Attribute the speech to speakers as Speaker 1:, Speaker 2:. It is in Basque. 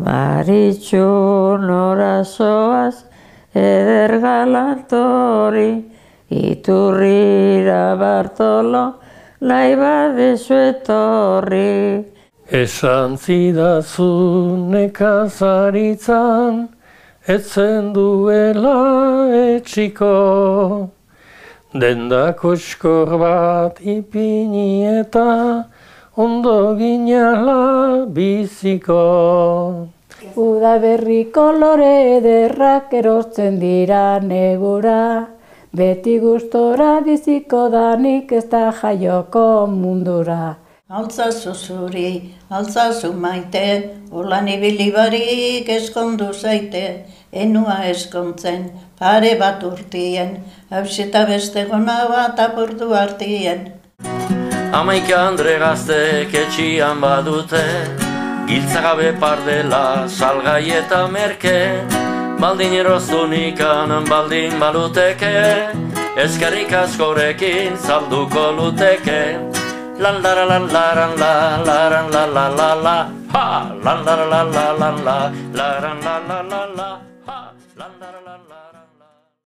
Speaker 1: Maritxu nora zoaz, eder galantori, Iturrira Bartolo, nahi badezu etorri.
Speaker 2: Esan zidazu nekazaritzan, etzen duela etxiko. Dendako eskor bat ipini eta ondo ginala biziko.
Speaker 3: Udaberri kolore ederrak erosten dira negura, beti gustora biziko danik ez da jaioko mundura.
Speaker 4: Altzazu zuri, altzazu maite, holan ibili barik eskondu zaite, enua eskontzen, pare bat urtien, hausita beste gona bat apurdu artien.
Speaker 5: Amaika andre gaztek etxian badute, giltzagabe pardela, salgai eta merke, baldin eroztunikan baldin baluteke, eskerrik askorekin salduko luteke. Lan la la lan la la la la la la la ha lan la la la la la la la la la la ha lan la la